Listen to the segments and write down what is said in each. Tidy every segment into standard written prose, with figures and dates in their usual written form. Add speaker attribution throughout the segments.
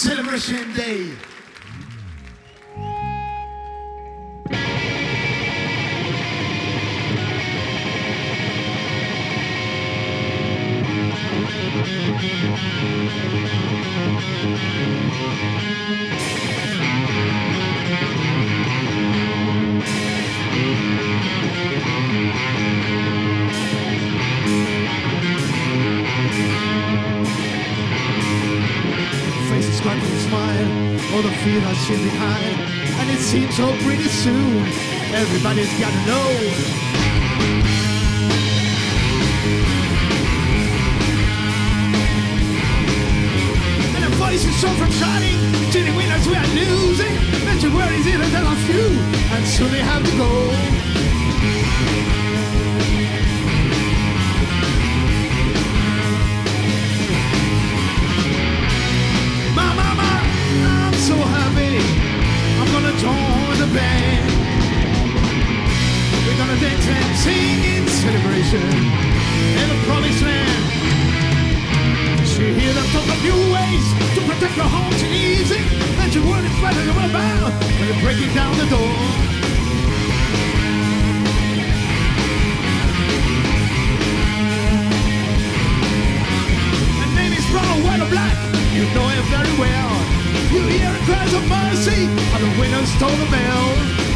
Speaker 1: Celebration Day. Faces crack with a smile, all the fear are shit behind, and it seems so pretty soon everybody's gotta know. And the voices so from shining, to the winners we are losing. Let your worries in and tell a few, and soon they have to go. So happy, I'm gonna join the band. We're gonna dance and sing in celebration in the promised land. She hear them talk of new ways to protect your homes and easy. And you word is better than about when you're breaking down the door. Her name is brown, white or black, you know it very well. You hear cries of mercy, and the winners toll the bell.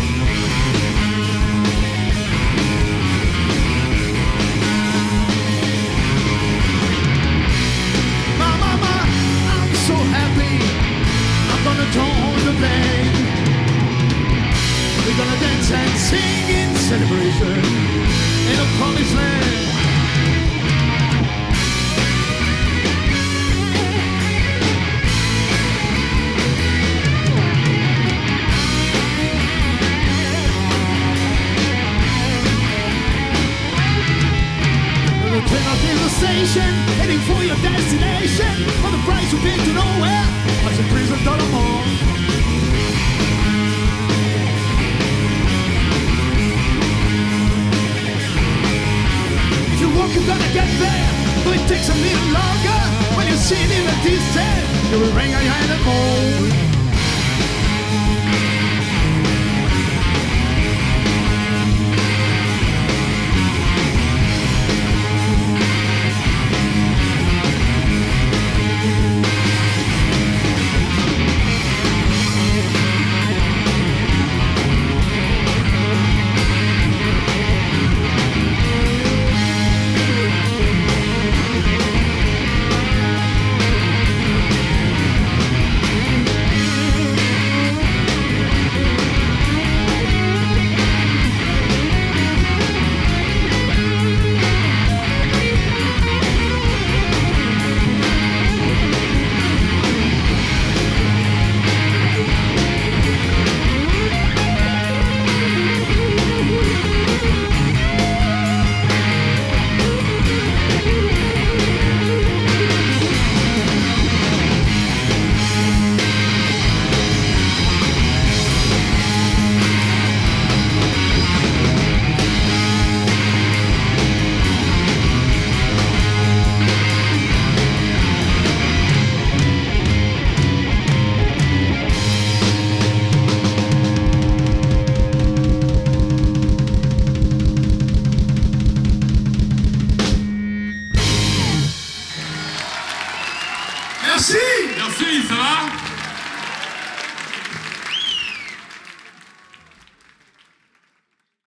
Speaker 1: Mama, I'm so happy, I'm gonna join the band. We're gonna dance and sing in celebration in a promised land. Turn up in the station, heading for your destination. On the price you've been to nowhere, as a prison dollar more. If you walk, you're gonna get there, though it takes a little longer. When you see it in the distance, you will ring a hand and more.
Speaker 2: Merci, ça va?